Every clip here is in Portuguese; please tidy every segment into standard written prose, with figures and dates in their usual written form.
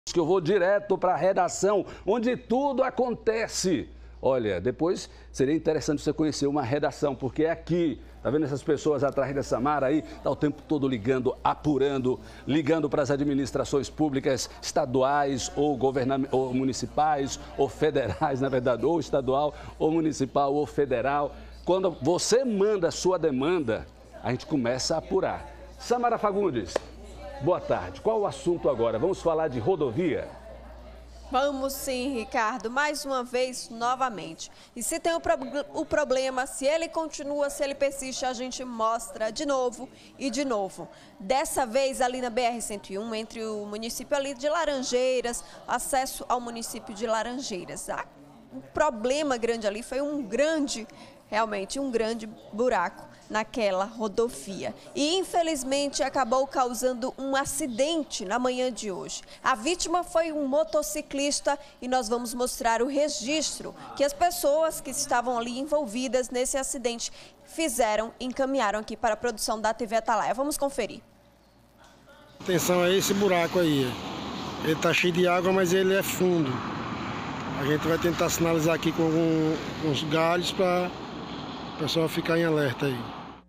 Que eu vou direto para a redação, onde tudo acontece. Olha, depois seria interessante você conhecer uma redação, porque é aqui, tá vendo essas pessoas atrás da Samara aí? Tá o tempo todo ligando, apurando, ligando para as administrações públicas estaduais ou ou municipais ou federais, na verdade, ou estadual, ou municipal, ou federal. Quando você manda a sua demanda, a gente começa a apurar. Samara Fagundes, boa tarde. Qual o assunto agora? Vamos falar de rodovia? Vamos sim, Ricardo, mais uma vez, novamente. E se tem o problema, se ele continua, se ele persiste, a gente mostra de novo e de novo. Dessa vez ali na BR-101, entre o município ali de Laranjeiras, acesso ao município de Laranjeiras. O problema grande ali foi realmente um grande buraco naquela rodovia. E, infelizmente, acabou causando um acidente na manhã de hoje. A vítima foi um motociclista e nós vamos mostrar o registro que as pessoas que estavam ali envolvidas nesse acidente fizeram e encaminharam aqui para a produção da TV Atalaia. Vamos conferir. Atenção a esse buraco aí. Ele está cheio de água, mas ele é fundo. A gente vai tentar sinalizar aqui com uns galhos para o pessoal ficar em alerta aí.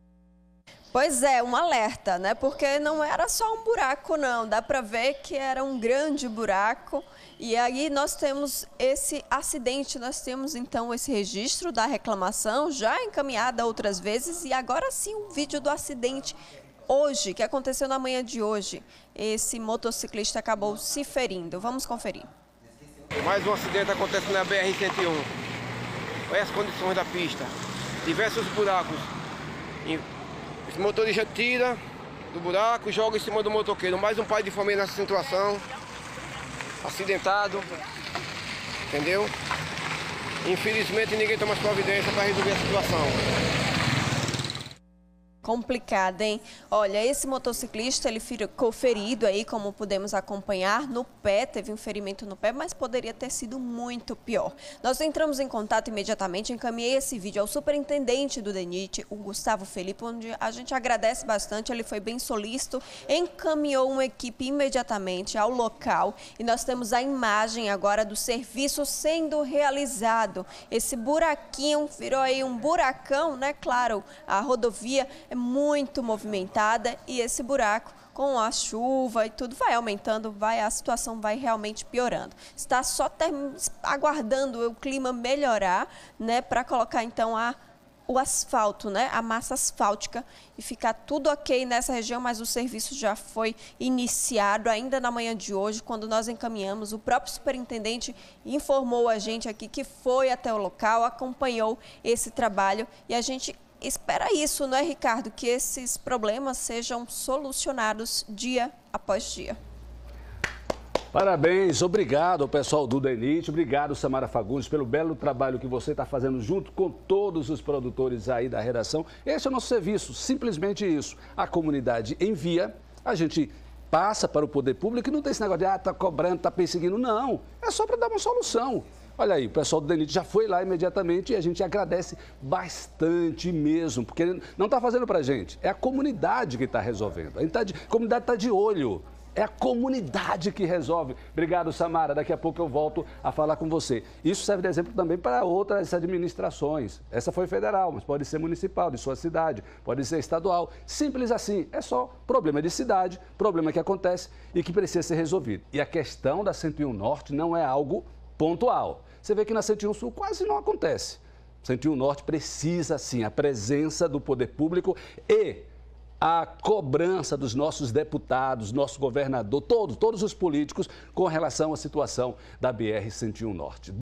Pois é, um alerta, né? Porque não era só um buraco, não. Dá para ver que era um grande buraco. E aí nós temos esse acidente, nós temos então esse registro da reclamação já encaminhada outras vezes. E agora sim um vídeo do acidente hoje, que aconteceu na manhã de hoje. Esse motociclista acabou se ferindo. Vamos conferir. Mais um acidente acontece na BR-101. Olha as condições da pista. Diversos buracos. Esse motorista tira do buraco e joga em cima do motoqueiro. Mais um pai de família nessa situação. Acidentado. Entendeu? Infelizmente ninguém toma as providências para resolver a situação. Complicado, hein? Olha, esse motociclista, ele ficou ferido aí, como pudemos acompanhar, no pé, teve um ferimento no pé, mas poderia ter sido muito pior. Nós entramos em contato imediatamente, encaminhei esse vídeo ao superintendente do DENIT, o Gustavo Felipe, onde a gente agradece bastante, ele foi bem solícito, encaminhou uma equipe imediatamente ao local e nós temos a imagem agora do serviço sendo realizado. Esse buraquinho virou aí um buracão, né? Claro, a rodovia é muito movimentada e esse buraco, com a chuva e tudo, vai aumentando, a situação vai realmente piorando. Está só aguardando o clima melhorar, né, para colocar então o asfalto, né, a massa asfáltica e ficar tudo ok nessa região, mas o serviço já foi iniciado ainda na manhã de hoje, quando nós encaminhamos. O próprio superintendente informou a gente aqui que foi até o local, acompanhou esse trabalho e a gente espera isso, não é, Ricardo? Que esses problemas sejam solucionados dia após dia. Parabéns, obrigado ao pessoal do DENIT, obrigado Samara Fagundes pelo belo trabalho que você está fazendo junto com todos os produtores aí da redação. Esse é o nosso serviço, simplesmente isso. A comunidade envia, a gente passa para o poder público e não tem esse negócio de tá cobrando, tá perseguindo, não. É só para dar uma solução. Olha aí, o pessoal do DENIT já foi lá imediatamente e a gente agradece bastante mesmo, porque não está fazendo para a gente, é a comunidade que está resolvendo. A comunidade está de olho, é a comunidade que resolve. Obrigado, Samara, daqui a pouco eu volto a falar com você. Isso serve de exemplo também para outras administrações. Essa foi federal, mas pode ser municipal, de sua cidade, pode ser estadual. Simples assim, é só problema de cidade, problema que acontece e que precisa ser resolvido. E a questão da 101 Norte não é algo pontual. Você vê que na 101 Sul quase não acontece. 101 Norte precisa, sim, a presença do poder público e a cobrança dos nossos deputados, nosso governador, todos os políticos com relação à situação da BR-101 Norte.